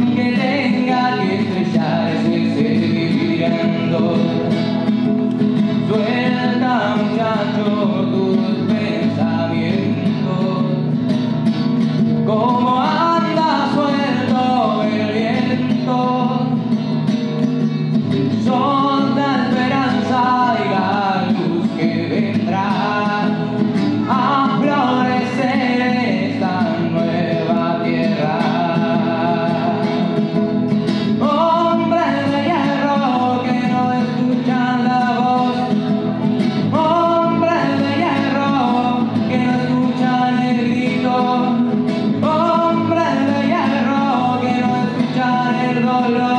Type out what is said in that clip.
aunque tenga que estrellarse, seguirando. Suelta, muchacho, tus pensamientos, como anda suelto el viento. Son la esperanza y la luz que vendrá a florecer en esta nueva tierra. Hombres de hierro que no escuchan la voz, hombres de hierro que no escuchan el grito, hombres de hierro que no escuchan el dolor.